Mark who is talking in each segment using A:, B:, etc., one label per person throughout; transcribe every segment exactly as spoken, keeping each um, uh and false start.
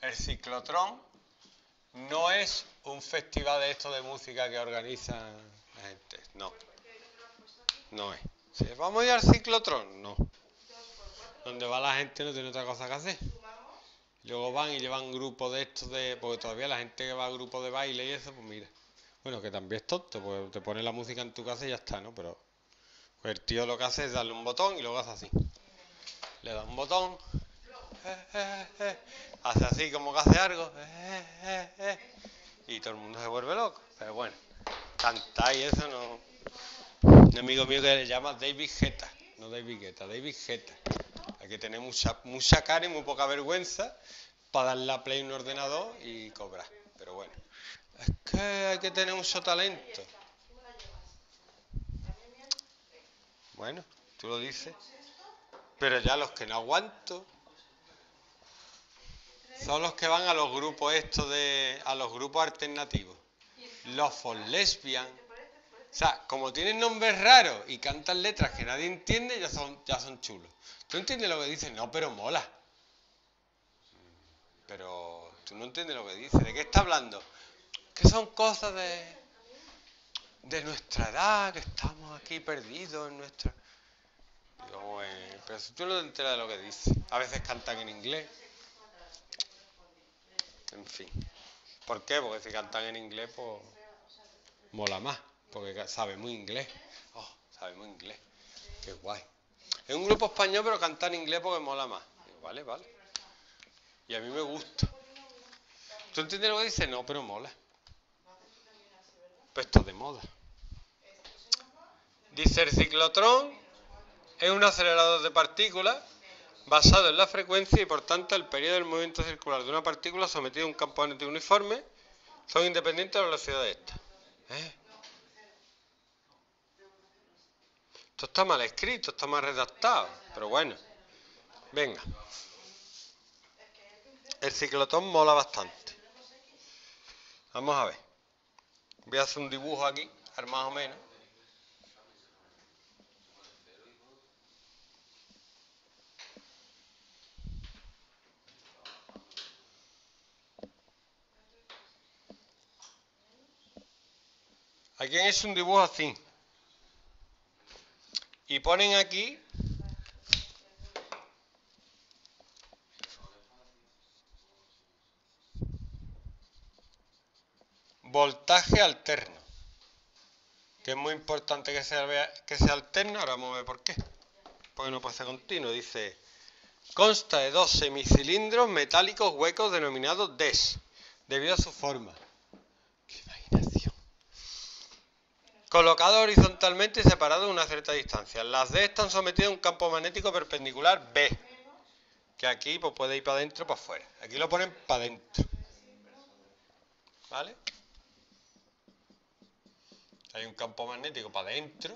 A: El ciclotrón no es un festival de esto de música que organizan la gente, no. No es. ¿Sí? ¿Vamos a ir al ciclotrón? No. Donde va la gente no tiene otra cosa que hacer. Luego van y llevan grupos de estos de... Porque todavía la gente que va a grupos de baile y eso, pues mira. Bueno, que también es tonto, pues te pones la música en tu casa y ya está, ¿no? Pero pues el tío lo que hace es darle un botón y luego hace así. Le da un botón, eh, eh, eh, hace así como que hace algo, eh, eh, eh, y todo el mundo se vuelve loco. Pero bueno, cantar y eso no... Un amigo mío que le llama David Guetta, no David Guetta, David Guetta. Hay que tener mucha, mucha cara y muy poca vergüenza para darle a play un ordenador y cobrar. Pero bueno, es que hay que tener mucho talento. Bueno, tú lo dices. Pero ya los que no aguanto son los que van a los grupos estos de... a los grupos alternativos. Los for lesbian. O sea, como tienen nombres raros y cantan letras que nadie entiende, ya son, ya son chulos. ¿Tú entiendes lo que dicen? No, pero mola. Pero tú no entiendes lo que dice. ¿De qué está hablando? Que son cosas de, de nuestra edad, que estamos aquí perdidos en nuestra... Digo, bueno, pero si tú no te enteras de lo que dice. A veces cantan en inglés. En fin. ¿Por qué? Porque si cantan en inglés, pues mola más. Porque sabe muy inglés. Oh, sabe muy inglés. Qué guay. Es un grupo español, pero canta en inglés porque mola más. Digo, vale, vale. Y a mí me gusta. ¿Tú entiendes lo que dice? No, pero mola. Pues esto es de moda. Dice, el ciclotrón es un acelerador de partículas basado en la frecuencia y por tanto el periodo del movimiento circular de una partícula sometida a un campo magnético uniforme son independientes de la velocidad de esta. ¿Eh? Esto está mal escrito, está mal redactado, pero bueno. Venga. El ciclotrón mola bastante. Vamos a ver. Voy a hacer un dibujo aquí, más o menos. Aquí han hecho un dibujo así. Y ponen aquí voltaje alterno, que es muy importante que sea, que sea alterno. Ahora vamos a ver por qué. Porque no puede ser continuo. Dice, consta de dos semicilindros metálicos huecos denominados D E S, debido a su forma. ¡Qué imaginación! Colocados horizontalmente y separados a una cierta distancia. Las D están sometidas a un campo magnético perpendicular B, que aquí pues, puede ir para adentro o para afuera. Aquí lo ponen para adentro. ¿Vale? Hay un campo magnético para adentro.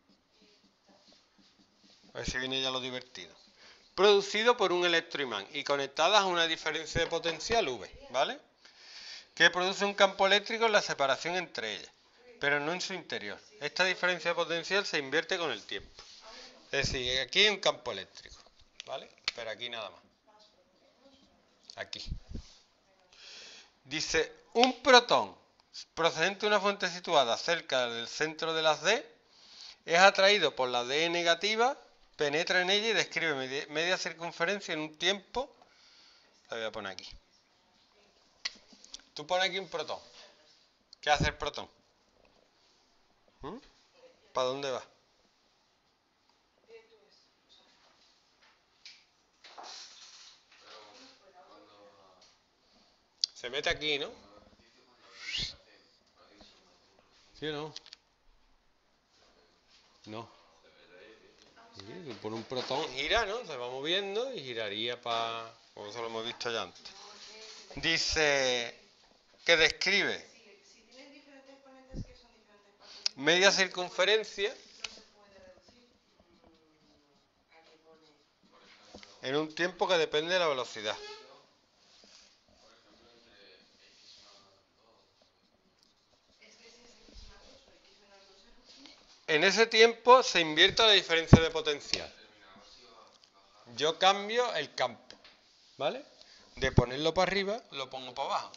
A: A ver si viene ya lo divertido. Producido por un electroimán y conectadas a una diferencia de potencial V, ¿vale? Que produce un campo eléctrico en la separación entre ellas, pero no en su interior. Esta diferencia de potencial se invierte con el tiempo. Es decir, aquí hay un campo eléctrico, ¿vale? Pero aquí nada más. Aquí. Dice, un protón procedente de una fuente situada cerca del centro de las D es atraído por la D negativa, penetra en ella y describe media, media circunferencia en un tiempo. La voy a poner aquí. Tú pones aquí un protón. ¿Qué hace el protón? ¿Mm? ¿Para dónde va? Se mete aquí, ¿no? ¿Sí o no? No. Sí, por un protón gira, ¿no? Se va moviendo y giraría para... Como eso lo hemos visto ya antes. Dice que describe media circunferencia en un tiempo que depende de la velocidad. En ese tiempo se invierte la diferencia de potencial. Yo cambio el campo, ¿vale? de ponerlo para arriba, lo pongo para abajo.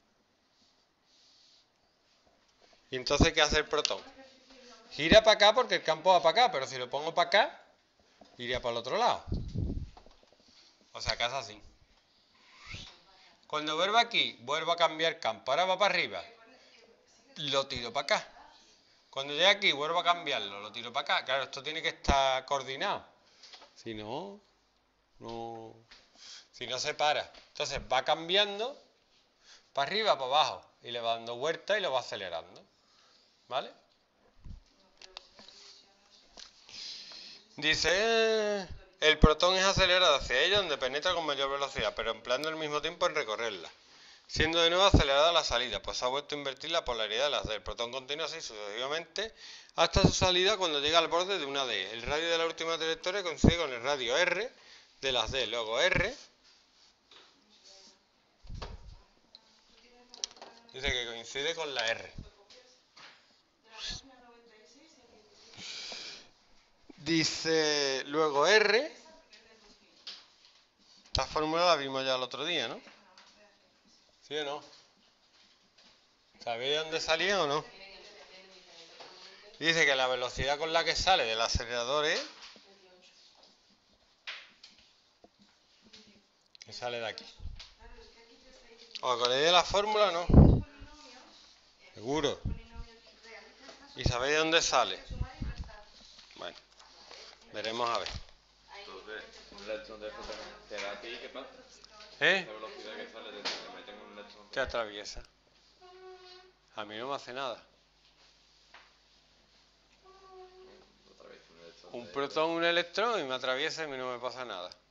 A: Y entonces, ¿qué hace el protón? Gira para acá porque el campo va para acá, pero si lo pongo para acá, iría para el otro lado. O sea, que es así. Cuando vuelva aquí, vuelvo a cambiar campo. Ahora va para arriba. Lo tiro para acá. Cuando llegue aquí, vuelvo a cambiarlo. Lo tiro para acá. Claro, esto tiene que estar coordinado. Si no, no... Si no se para. Entonces va cambiando para arriba, para abajo. Y le va dando vuelta y lo va acelerando. ¿Vale? Dice, el protón es acelerado hacia ella donde penetra con mayor velocidad, pero empleando al mismo tiempo en recorrerla, siendo de nuevo acelerada la salida, pues ha vuelto a invertir la polaridad de las D. El protón continúa así sucesivamente hasta su salida cuando llega al borde de una D. El radio de la última trayectoria coincide con el radio R de las D. Luego R dice que coincide con la R. Dice, luego R, esta fórmula la vimos ya el otro día, ¿no? ¿Sí o no? ¿Sabéis de dónde salía o no? Dice que la velocidad con la que sale del acelerador es... que sale de aquí. ¿Os acordáis de la fórmula, no? Seguro. ¿Y sabéis de dónde sale? Bueno, veremos a ver.
B: Entonces, un electrón de eso te da a ti, ¿qué pasa?
A: ¿Eh?
B: La velocidad que sale de te meten un electrón.
A: Te atraviesa. A mí no me hace nada.
B: Otra vez un electrón.
A: Un protón, un electrón y me atraviesa y a mí no me pasa nada.